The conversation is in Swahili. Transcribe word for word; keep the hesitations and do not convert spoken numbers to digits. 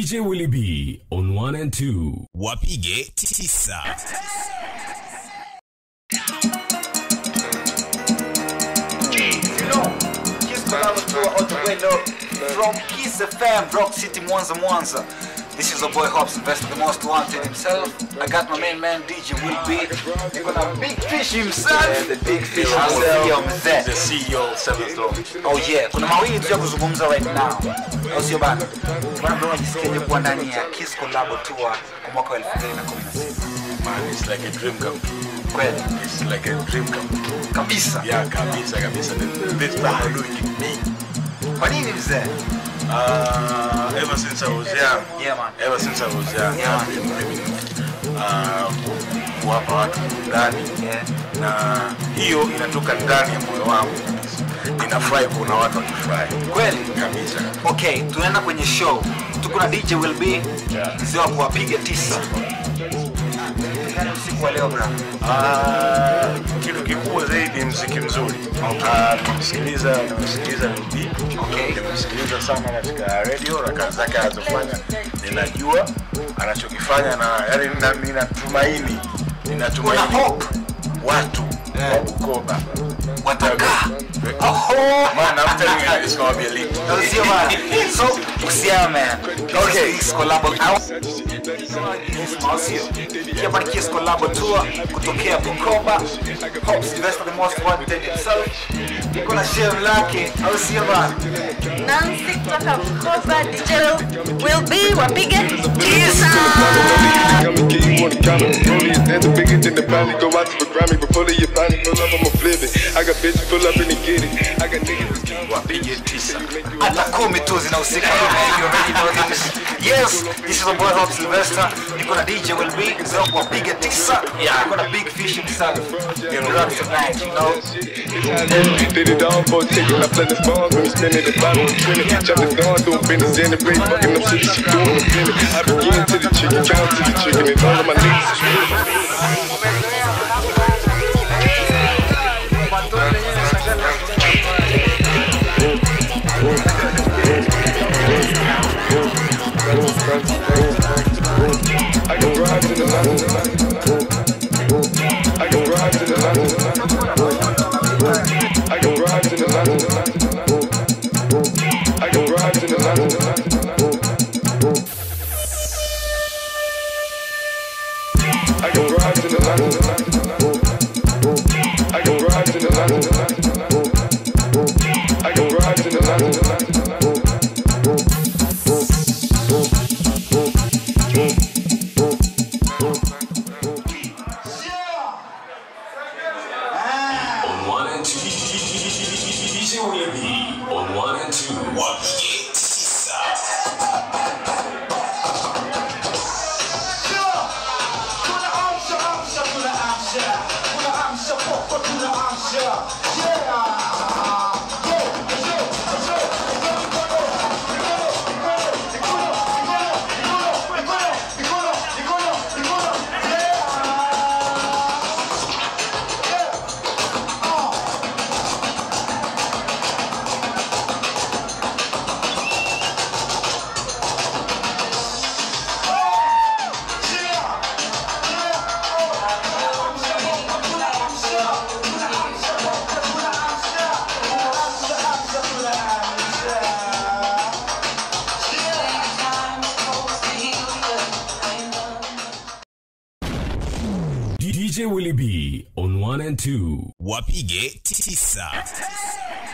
J Willie B on one and two. Wapige tisa. All the way up from Kiss F M, Rock City, Mwanza, Mwanza. This is the boy Hops, Investor, the most wanted himself. I got my main man D J Will B. You're gonna big fish himself. Yeah, the big fish himself. The C E O Seven Storm. Oh yeah, kuna mawili tu ya kuzungumza right now. Au sio bana? Bana bro, jisikie kuwa ndani ya Kiss Collab Tour kwa mwaka wa elfu mbili na kumi na sita. Man, it's like a dream come true. Kweli? It's like a dream come true. Kabisa. Yeah, kabisa, kabisa. This time I'm doing it me. Kwa nini mzee? Uh, ever since I was young. Yeah man. Ever since I was young. Yeah I've been living uh, kuwapa watu ndani. Yeah. Na hiyo inatoka ndani ya moyo wangu. Ninafurahi kuna watu wakifurahi. Kweli? Kabisa. Okay, tunaenda kwenye show. Tuko na D J Will B. Mzee wa kuwapiga tisa. Gani usiku wa leo bro? Ah, kitu kikubwa zaidi muziki mzuri. Ah, kumsikiliza, kumsikiliza Will B. Okay. Kumsikiliza sana katika radio na kazi zake anazofanya. Ninajua anachokifanya na yani ninatumaini. Ninatumaini. Kuna hope. Watu wa Bukoba Watakaa. Oh, man, I'm telling you, it's gonna be a leap. no, see, man. So, Usia, man. Okay, Kiss Collab out. Hapa ni Kiss Collab Tour kutokea Bukoba. Hops Investor, the most wanted himself. Niko na share lake. Au sio bana? Nancy kutoka Bukoba, D J Will B wapige tisa. Come and get you on the counter. Rollie is dancing bigger than the bounty. Go out to the Grammy, but pull of your bounty. Pull up, I'ma flip it. I got bitches pull up and they get it. I got niggas Wapige tisa. Hata kumi tu zinahusika. You already know this. Yes, this is the boy Hops Investor. Niko na D J Will B. Mzee wa kuwapiga tisa. Niko na big fish himself. In rock tonight, you know. did it all for a ticket. I play the songs when we spinning the bottle and trim it. Chop the dawn, doing business in the break. Fucking them shit she doing the minute. I begin to the chicken, count to the chicken, and all of my niggas is real. I can drive to the line. I can drive to the line. I can drive to the line. I can drive to the line. I can drive to the line. I can drive to the line. I can drive to the line. On one and two. Wapige tisa. D J Willie B on one and two. Wapige tisa.